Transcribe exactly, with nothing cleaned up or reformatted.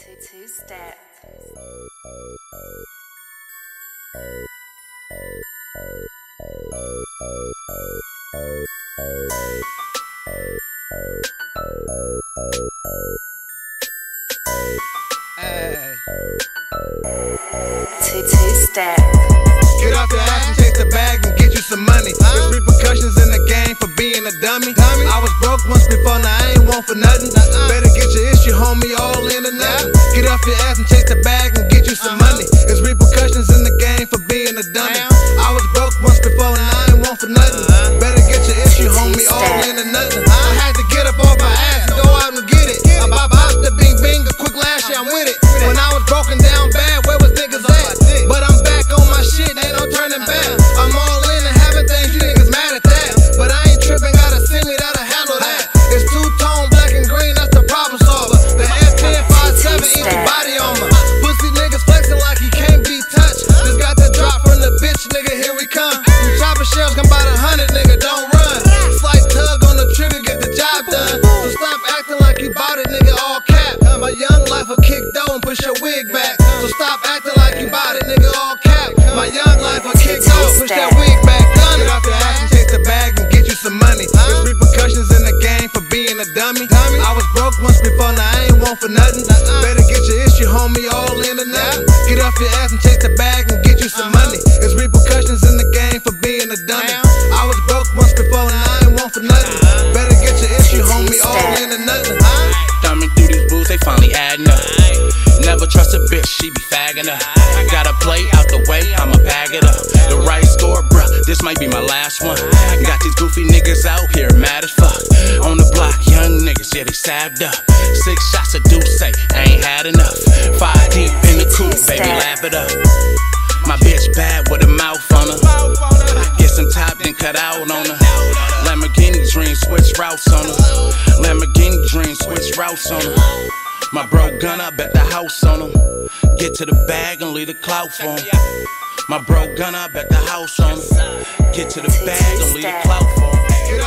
Two-step. Hey. Two-step. Get off your ass and chase the bag and get you some money. There's repercussions in the game for being a dummy. I was broke once before, now I ain't want for nothing. Better get your issue, homie, all in or nothing. Get off your ass and chase the bag and get you some money. There's repercussions in the game for being a dummy. I was broke once before, now I ain't want for nothing. Better get your issue, homie, all in or nothing. I had to get up off my ass and go out and get it. I'm about the bing bing, a quick lash, yeah, I'm with it. When I was broken down bad, where was niggas at? But I'm back on my shit, ain't no turning back. I'm all in and having things, you niggas mad at that. But I ain't tripping, gotta see me, that'll handle that. It's two-tone, black and green, that's the problem solver. The F ten five seven, eat your body on me. Pussy niggas flexing like he can't be touched. Just got the drop from the bitch, nigga, here we come. You chopper shells come by the hundred, nigga, don't run. Slight tug on the trigger, get the job done. So stop acting like you bought it, nigga, all cap. My young life will kick dough and push your wig back. So stop acting like you bought it, nigga, all cap. My young life will kick dough, push that wig back. Gun it off your ass and chase the bag and get you some money. There's repercussions in the game for being a dummy. I was broke once before, now I ain't want for nothing. Better get your issue, homie, all in or nothing. Get off your ass and chase the bag and get you some money. There's repercussions in the game for being a dummy. I was broke once before, now I ain't want for nothing. Better get your issue, homie, all in or nothing. Thumbing through these booze, they finally adding up. Never trust a bitch, she be fagging up. Gotta play out the way, I'ma bag it up. The right score, bruh, this might be my last one. Got these goofy niggas out here mad as fuck. On the block, young niggas, yeah, they sabbed up. Six shots of Deuce, I ain't had enough. Five deep in the coupe, baby, laugh it up. My bitch bad with a mouth on her. Get some top, then cut out on her. Lamborghini dream, switch routes on her. Lamborghini dream, switch routes on her. My bro Gunna, bet the house on him. Get to the bag and leave the clout for him. My bro Gunna, bet the house on him. Get to the bag and leave the clout for him.